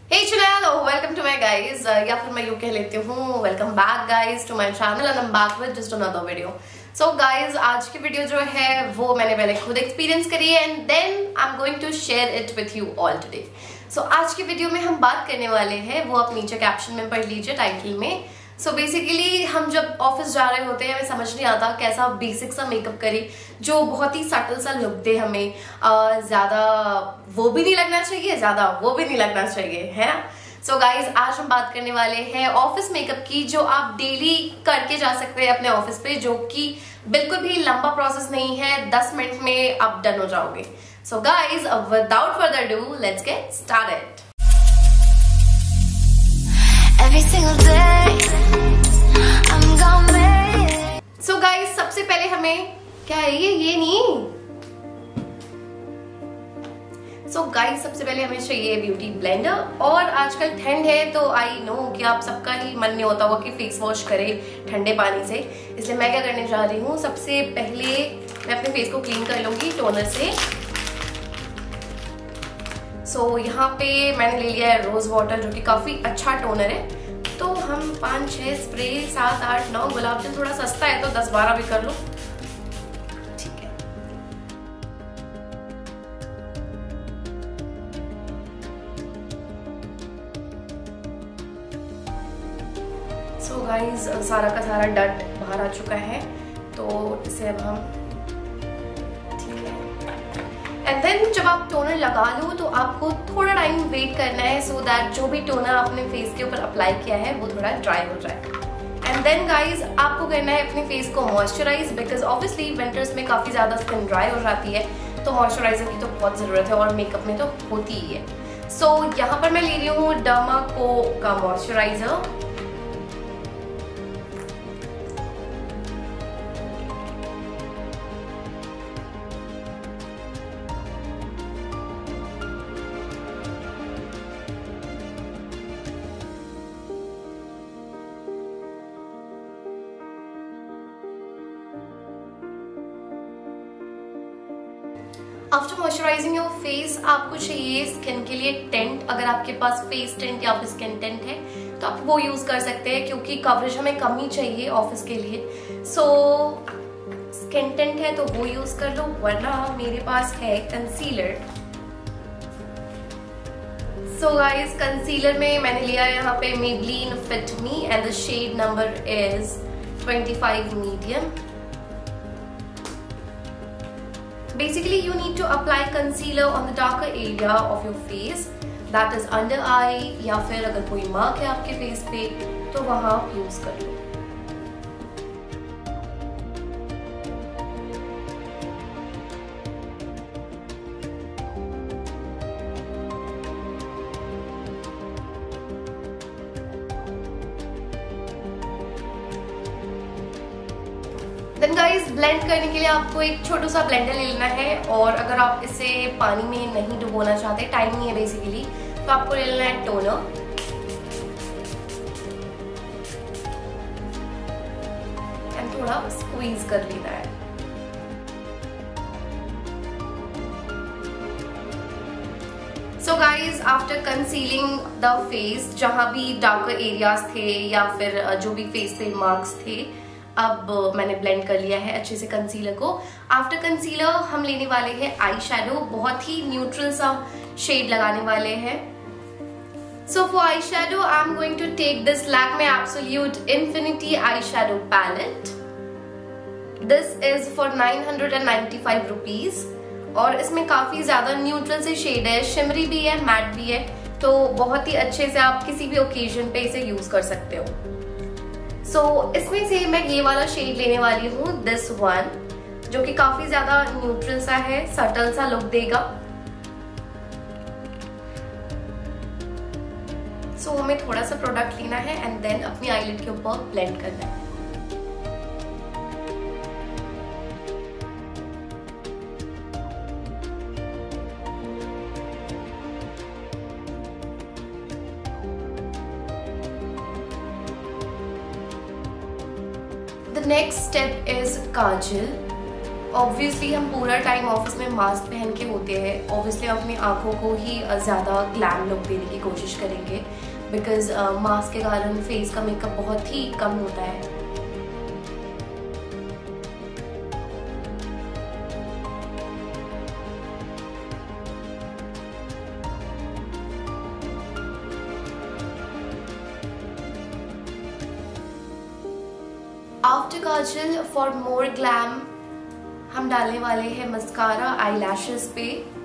Hey Chanel, welcome to my guys या फिर मैं यूँ कह लेती हूँ welcome back guys to my channel and I'm back with just another video. So guys, आज की वीडियो जो है वो मैंने पहले खुद एक्सपीरियंस करी है and then I'm going to share it with you all today. So आज की वीडियो में हम बात करने वाले हैं, वो आप नीचे कैप्शन में पढ़ लीजिए टाइटल में. सो बेसिकली हम जब ऑफिस जा रहे होते हैं हमें समझ नहीं आता कैसा बेसिक सा मेकअप करें जो बहुत ही सटल सा लुक दे हमें. ज्यादा वो भी नहीं लगना चाहिए, ज्यादा वो भी नहीं लगना चाहिए, है ना. सो गाइज, आज हम बात करने वाले हैं ऑफिस मेकअप की, जो आप डेली करके जा सकते हैं अपने ऑफिस पे, जो कि बिल्कुल भी लंबा प्रोसेस नहीं है. 10 मिनट में आप डन हो जाओगे. So guys, without further do let's get started. Every single day I'm gonna make it. So guys, सबसे पहले हमें क्या है ये नहीं. So guys, सबसे पहले हमें चाहिए ब्यूटी ब्लेंडर. और आजकल ठंड है तो आई नो कि आप सबका ही मन नहीं होता होगा कि फेस वॉश करें ठंडे पानी से, इसलिए मैं क्या करने जा रही हूँ. सबसे पहले मैं अपने फेस को क्लीन कर लूंगी टोनर से. सो यहाँ पे मैंने ले लिया है रोज वाटर, जो कि काफी अच्छा टोनर है. तो हम 5-6 स्प्रे, 7-8-9 गुलाब जल, थोड़ा सस्ता है तो 10-12 भी कर लो, ठीक है. सो गाइज, सारा का सारा डट बाहर आ चुका है, तो इसे अब हम एंड देन जब आप टोनर लगा लो तो आपको थोड़ा टाइम वेट करना है, सो दैट जो भी टोनर आपने फेस के ऊपर अप्लाई किया है वो थोड़ा ड्राई हो जाए. एंड देन गाइज, आपको करना है अपने फेस को मॉइस्चराइज, बिकॉज ऑब्वियसली विंटर्स में काफी ज्यादा स्किन ड्राई हो जाती है, तो मॉइस्चराइजर की तो बहुत जरूरत है और मेकअप में तो होती ही है. सो यहाँ पर मैं ले रही हूँ डर्माको का moisturizer. After moisturizing your face, आपको चाहिए स्किन के लिए टेंट. अगर आपके पास फेस टेंट या फिर स्किन टेंट है तो आप वो यूज कर सकते हैं, क्योंकि कवरेज हमें कम ही चाहिए ऑफिस के लिए. सो स्किन टेंट है तो वो यूज कर लो, वरना मेरे पास है कंसीलर. सो गाइस, कंसीलर में मैंने लिया है यहाँ पे Maybelline fit me and the shade number is 25 medium. Basically, you need to apply concealer on the darker area of your face, that is under eye, या फिर अगर कोई मार्क है आपके फेस पे तो वहां आप यूज कर लो. देन गाइस, ब्लेंड करने के लिए आपको एक छोटा सा ब्लेंडर ले लेना है, और अगर आप इसे पानी में नहीं डुबोना चाहते, टाइम नहीं है बेसिकली, तो आपको ले लेना है टोनर. एंड थोड़ा स्क्वीज कर लेना है. So guys, after concealing the face, जहां भी डार्कर एरियाज थे या फिर जो भी फेस पे मार्क्स थे, अब मैंने ब्लेंड कर लिया है अच्छे से कंसीलर को. आफ्टर कंसीलर हम लेने वाले हैं आई शैडो. बहुत ही न्यूट्रल सा शेड लगाने वाले हैं. So for eye shadow I am going to take this Lakme absolute infinity eye shadow palette. This is for 995 rupees, और इसमें काफी ज्यादा न्यूट्रल से शेड है, शिमरी भी है, मैट भी है, तो बहुत ही अच्छे से आप किसी भी ओकेजन पे इसे यूज कर सकते हो. सो इसमें से मैं ये वाला शेड लेने वाली हूँ, दिस वन, जो कि काफी ज्यादा न्यूट्रल सा है, सटल सा लुक देगा. सो हमें थोड़ा सा प्रोडक्ट लेना है एंड देन अपनी आईलिड के ऊपर ब्लेंड करना है. The next step is kajal. Obviously हम पूरा टाइम ऑफिस में मास्क पहन के होते हैं, ऑब्वियसली हम अपनी आंखों को ही ज़्यादा ग्लैम लुक देने की कोशिश करेंगे, बिकॉज मास्क के कारण फेस का मेकअप बहुत ही कम होता है। After kajal for more glam हम डालने वाले हैं मस्कारा आईलैशेस पे।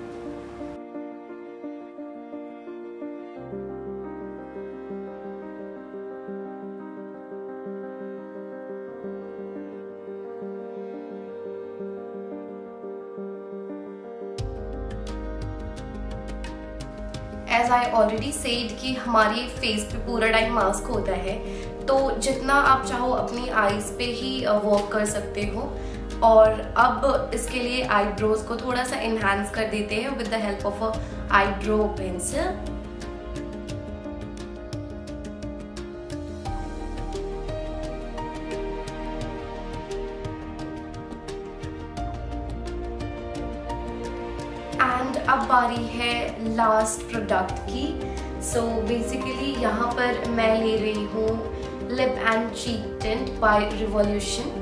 एज आई ऑलरेडी सेड कि हमारी फेस पे पूरा टाइम मास्क होता है, तो जितना आप चाहो अपनी आईज पे ही वर्क कर सकते हो। और अब इसके लिए आईब्रोज को थोड़ा सा एनहांस कर देते हैं with the help of a eyebrow pencil. And अब बारी है लास्ट प्रोडक्ट की। सो बेसिकली यहाँ पर मैं ले रही हूँ lip and cheek tint by Revolution.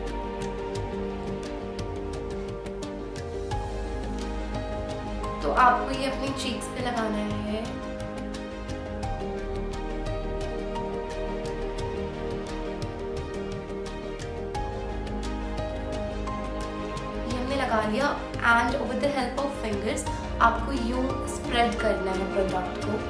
तो आपको ये अपनी चीक्स पे लगाना है। ये हमने लगा लिया and with the help of fingers आपको यूं स्प्रेड करना है प्रोडक्ट को।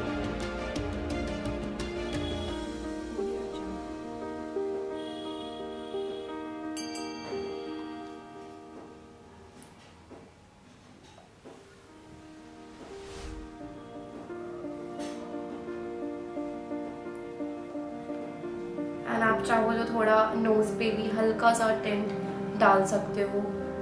एंड आप चाहो तो थोड़ा नोज पे भी हल्का सा टिंट डाल सकते हो।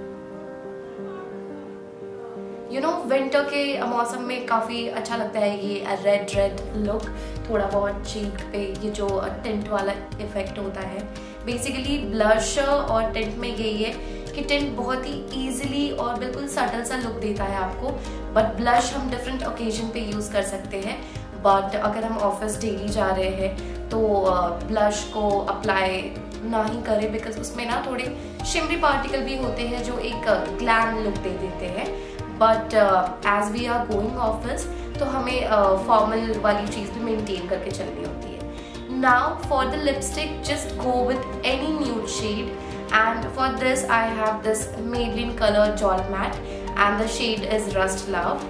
यू नो विंटर के मौसम में काफ़ी अच्छा लगता है ये रेड रेड लुक, थोड़ा बहुत चीक पे ये जो टिंट वाला इफेक्ट होता है। बेसिकली ब्लश और टिंट में यही है कि टिंट बहुत ही इजीली और बिल्कुल सटल सा लुक देता है आपको, बट ब्लश हम डिफरेंट ओकेजन पे यूज़ कर सकते हैं। बट अगर हम ऑफिस डेली जा रहे हैं तो ब्लश को अप्लाई ना ही करें, बिकॉज उसमें ना थोड़े शिमरी पार्टिकल भी होते हैं जो एक ग्लैम लुक दे देते हैं। But as we are going office तो हमें फॉर्मल वाली चीज़ भी मेंटेन करके चलनी होती है। Now for the lipstick just go with any nude shade, and for this I have this Maybelline color Jol Matte and the shade is Rust Love.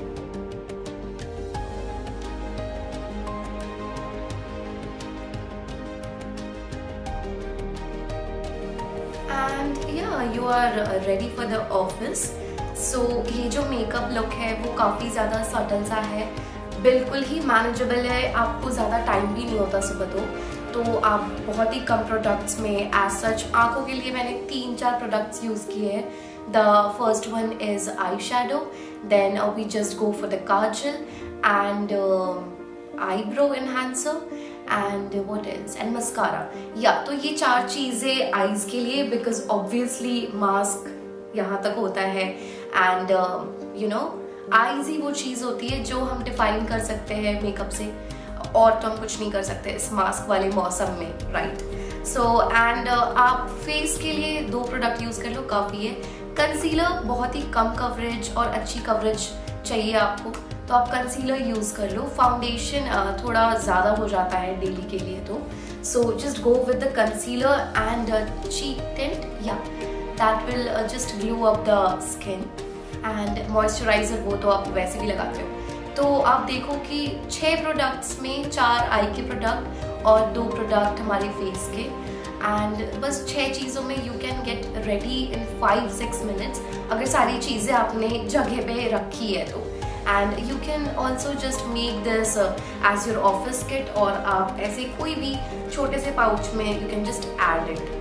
And yeah, you are ready for the office. So ये जो makeup look है वो काफ़ी ज़्यादा subtle सा है, बिल्कुल ही manageable है, आपको ज़्यादा टाइम भी नहीं होता सुबह तो आप बहुत ही कम प्रोडक्ट्स में एज सच। आंखों के लिए मैंने 3-4 प्रोडक्ट्स यूज़ किए हैं। The first one is eye shadow, then we just go for the kajal and eyebrow enhancer and what else and mascara. या तो ये 4 चीज़ें आईज के लिए, बिकॉज ऑब्वियसली मास्क यहाँ तक होता है एंड यू नो आईज ही वो चीज़ होती है जो हम डिफाइन कर सकते हैं मेकअप से, और तो हम कुछ नहीं कर सकते इस मास्क वाले मौसम में, राइट। सो एंड आप फेस के लिए 2 प्रोडक्ट यूज़ कर लो, काफ़ी है। कंसीलर बहुत ही कम कवरेज और अच्छी कवरेज चाहिए आपको, तो आप कंसीलर यूज़ कर लो। फाउंडेशन थोड़ा ज़्यादा हो जाता है डेली के लिए, तो so just go with the concealer and cheek tint, yeah that will just glow up the skin. And moisturizer वो तो आप वैसे भी लगाते हो। तो आप देखो कि 6 प्रोडक्ट्स में 4 आई के प्रोडक्ट और 2 प्रोडक्ट हमारे फेस के, एंड बस 6 चीज़ों में you can get ready in 5-6 minutes, अगर सारी चीज़ें आपने जगह पे रखी है तो। And you can also just make this as your office kit, और आप ऐसे कोई भी छोटे से पाउच में you can just add it.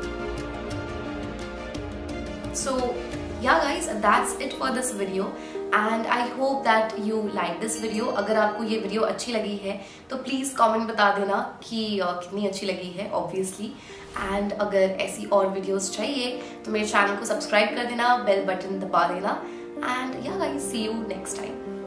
So yeah guys, that's it for this video, and I hope that you like this video. अगर आपको ये वीडियो अच्छी लगी है तो प्लीज़ कमेंट बता देना कि कितनी अच्छी लगी है ऑब्वियसली। एंड अगर ऐसी और वीडियोस चाहिए तो मेरे चैनल को सब्सक्राइब कर देना, बेल बटन दबा देना। And yeah guys, see you next time.